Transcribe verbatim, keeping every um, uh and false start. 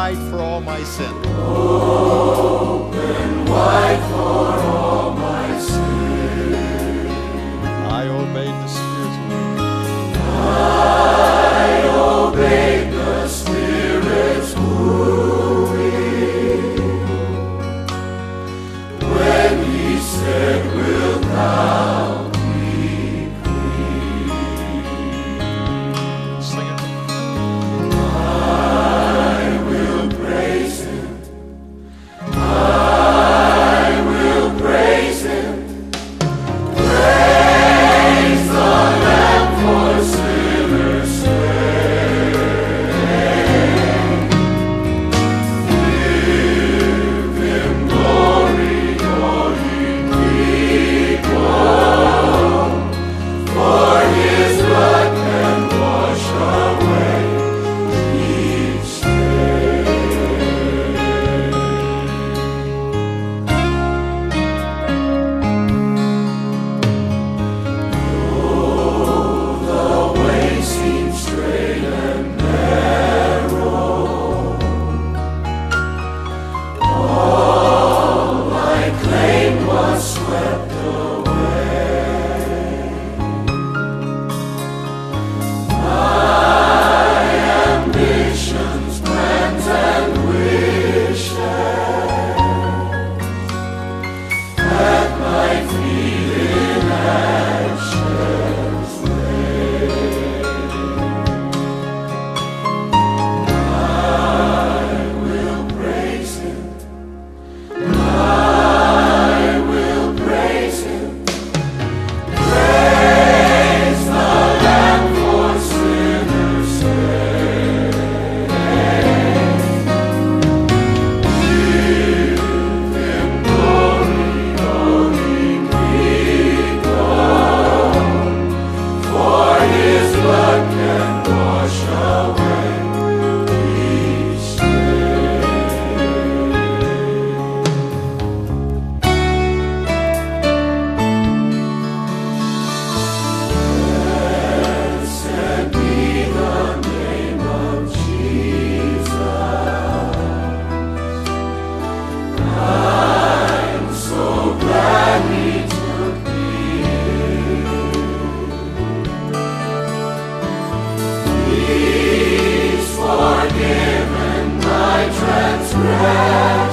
wide for all my sin. Open wide for all my sin. I obeyed the Spirit's word. I obeyed the Spirit's wooing. When he said, "Wilt thou be clean?" Sing it. I will praise him. I will praise him. Praise the Lamb for sinners slain. Give him glory, all ye people, for his blood can wash away each stain. Though the way seems straight and narrow, all I claimed was swept away. My ambitions, plans, and wishes at my feet in ashes lay. I will praise him. I will praise him. Praise the Lamb for sinners slain. Give him glory, all ye people, for his blood can wash away each stain. Blessed be the name of Jesus. I'm so glad he took me in. He's forgiven my transgression.